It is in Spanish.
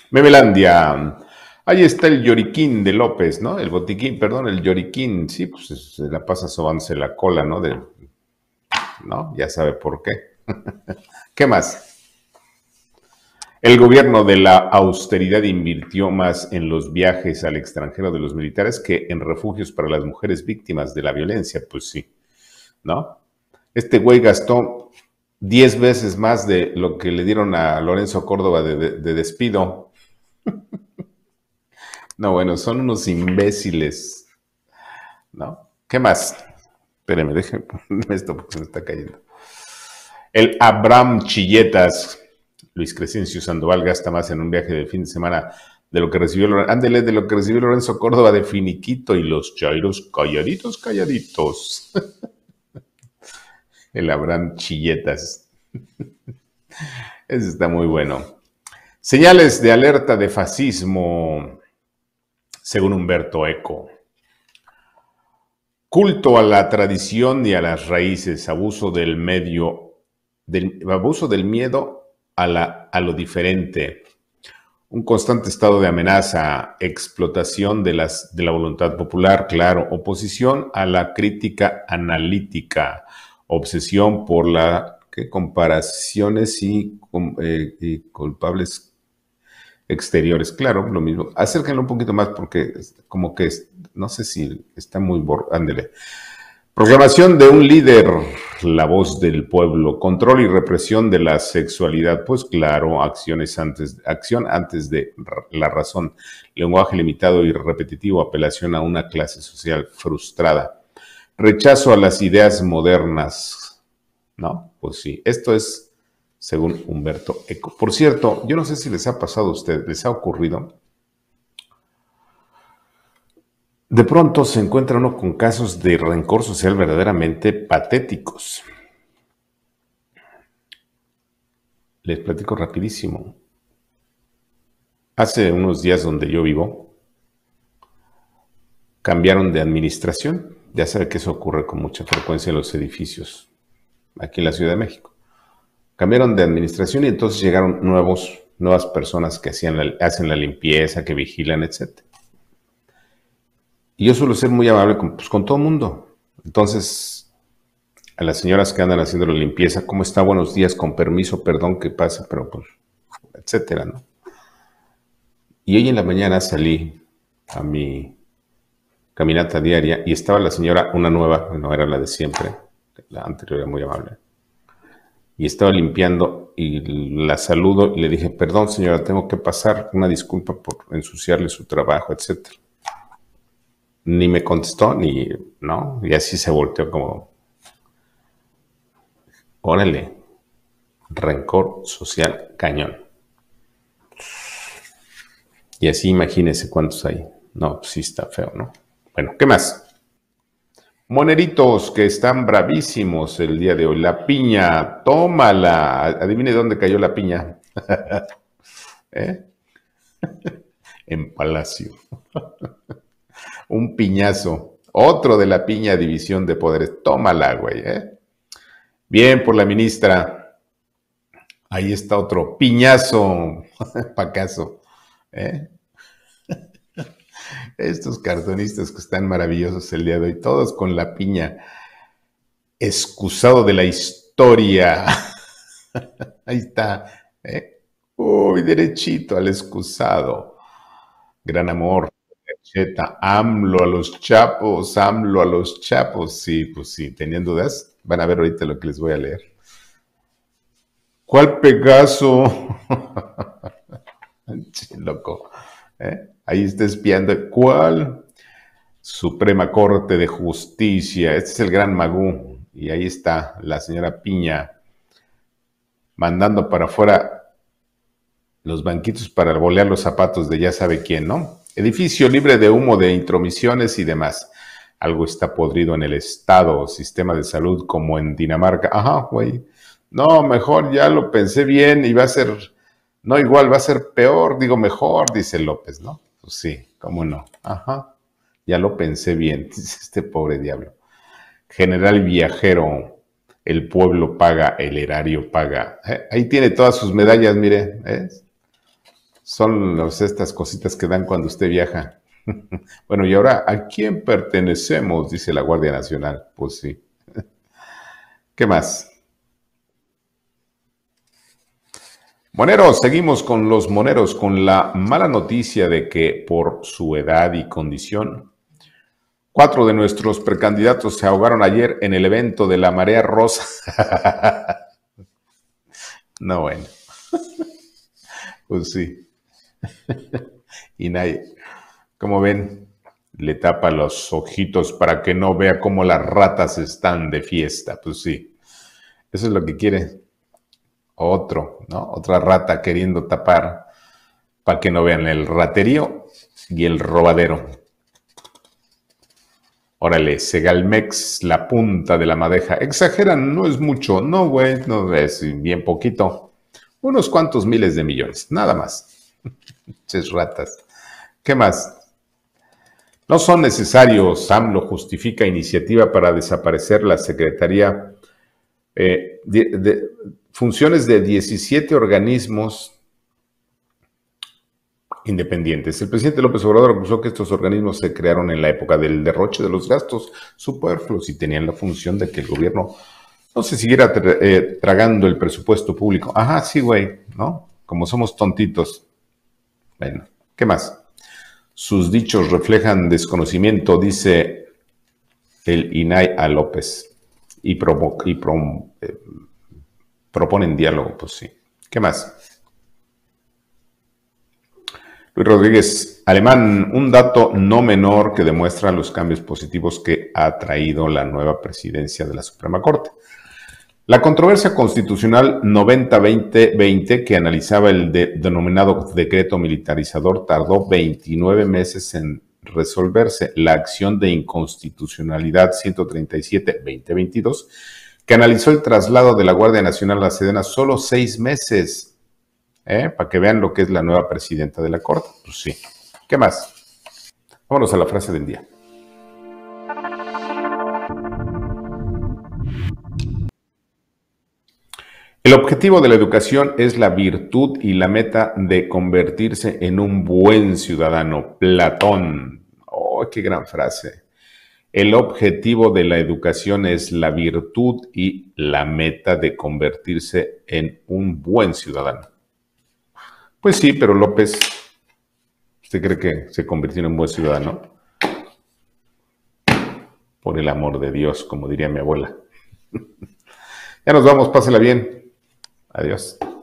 Memelandia. Ahí está el lloriquín de López, ¿no? El botiquín, perdón, el lloriquín. Sí, pues se la pasa sobándose la cola, ¿no? ¿No? Ya sabe por qué. ¿Qué más? El gobierno de la austeridad invirtió más en los viajes al extranjero de los militares que en refugios para las mujeres víctimas de la violencia. Pues sí, ¿no? Este güey gastó 10 veces más de lo que le dieron a Lorenzo Córdoba de despido. No, bueno, son unos imbéciles, ¿no? ¿Qué más? Espérenme, déjenme esto porque se me está cayendo. El Abraham Chilletas, Luis Crescencio Sandoval, gasta más en un viaje de fin de semana de lo que recibió, ándele, de lo que recibió Lorenzo Córdoba de finiquito, y los chairos calladitos, calladitos. El Abraham Chilletas. Ese está muy bueno. Señales de alerta de fascismo, según Humberto Eco. Culto a la tradición y a las raíces, abuso del miedo a lo diferente, un constante estado de amenaza, explotación de la voluntad popular, claro, oposición a la crítica analítica, obsesión por comparaciones y culpables exteriores, claro, lo mismo. Acérquenlo un poquito más porque como que no sé si está muy ándele. Proclamación de un líder, la voz del pueblo, control y represión de la sexualidad, pues claro, acción antes de la razón, lenguaje limitado y repetitivo, apelación a una clase social frustrada, rechazo a las ideas modernas, ¿no? Pues sí, esto es según Humberto Eco. Por cierto, yo no sé si les ha pasado a ustedes, les ha ocurrido. De pronto se encuentra uno con casos de rencor social verdaderamente patéticos. Les platico rapidísimo. Hace unos días donde yo vivo, cambiaron de administración. Ya sabe que eso ocurre con mucha frecuencia en los edificios, aquí en la Ciudad de México. Cambiaron de administración y entonces llegaron nuevas personas que hacen la limpieza, que vigilan, etc. Y yo suelo ser muy amable con todo el mundo. Entonces, a las señoras que andan haciendo la limpieza, ¿cómo está? Buenos días, con permiso, perdón, ¿qué pasa? Pero pues, etcétera, ¿no? Y hoy en la mañana salí a mi caminata diaria y estaba la señora, una nueva, no era la de siempre, la anterior era muy amable, y estaba limpiando y la saludo y le dije, perdón señora, tengo que pasar, una disculpa por ensuciarle su trabajo, etcétera. Ni me contestó, ¿no? Y así se volteó como, órale, rencor social cañón. Y así imagínense cuántos hay. No, pues sí está feo, ¿no? Bueno, ¿qué más? Moneritos que están bravísimos el día de hoy. La piña, tómala. Adivine dónde cayó la piña. ¿Eh? En Palacio. Un piñazo. Otro de la piña, división de poderes. Tómala, güey. Bien por la ministra. Ahí está otro piñazo. Pacaso. Estos cartonistas que están maravillosos el día de hoy, todos con la piña. Excusado de la historia. Ahí está. Uy, derechito al excusado. Gran amor. AMLO a los chapos, AMLO a los chapos. Sí, pues sí, tenían dudas. Van a ver ahorita lo que les voy a leer. ¿Cuál Pegaso? Loco. Ahí está espiando. ¿Cuál? Suprema Corte de Justicia. Este es el gran Magú. Y ahí está la señora Piña mandando para afuera los banquitos para bolear los zapatos de ya sabe quién, ¿no? Edificio libre de humo de intromisiones y demás. Algo está podrido en el Estado, sistema de salud como en Dinamarca. Ajá, güey. No, mejor ya lo pensé bien y va a ser, no igual, va a ser peor, digo mejor, dice López, ¿no? Pues sí, cómo no. Ajá, ya lo pensé bien, dice este pobre diablo. General Viajero, el pueblo paga, el erario paga. Ahí tiene todas sus medallas, mire, Son estas cositas que dan cuando usted viaja. Bueno, y ahora, ¿a quién pertenecemos? Dice la Guardia Nacional. Pues sí. ¿Qué más? Moneros, seguimos con los moneros, con la mala noticia de que por su edad y condición, 4 de nuestros precandidatos se ahogaron ayer en el evento de la Marea Rosa. No, bueno. Pues sí. Y nadie, como ven, le tapa los ojitos para que no vea cómo las ratas están de fiesta. Pues sí, eso es lo que quiere otro, ¿no? Otra rata queriendo tapar para que no vean el raterío y el robadero. Órale, Segalmex, la punta de la madeja. Exageran, no es mucho. No, güey, no es bien poquito. Unos cuantos miles de millones, nada más. Ches ratas. ¿Qué más? No son necesarios, AMLO justifica iniciativa para desaparecer la Secretaría, funciones de 17 organismos independientes. El presidente López Obrador acusó que estos organismos se crearon en la época del derroche de los gastos superfluos y tenían la función de que el gobierno no se siguiera tragando el presupuesto público. Ajá, sí, güey, ¿no? Como somos tontitos. Bueno, ¿qué más? Sus dichos reflejan desconocimiento, dice el INAI a López, y proponen diálogo, pues sí. ¿Qué más? Luis Rodríguez, Alemán, un dato no menor que demuestra los cambios positivos que ha traído la nueva presidencia de la Suprema Corte. La controversia constitucional 90-2020 que analizaba el denominado decreto militarizador tardó 29 meses en resolverse. La acción de inconstitucionalidad 137-2022 que analizó el traslado de la Guardia Nacional a la Sedena solo 6 meses. Para que vean lo que es la nueva presidenta de la Corte. Pues sí. ¿Qué más? Vámonos a la frase del día. El objetivo de la educación es la virtud y la meta de convertirse en un buen ciudadano. Platón. Oh, qué gran frase. El objetivo de la educación es la virtud y la meta de convertirse en un buen ciudadano. Pues sí, pero López, ¿usted cree que se convirtió en un buen ciudadano? Por el amor de Dios, como diría mi abuela. Ya nos vamos, pásela bien. Adiós.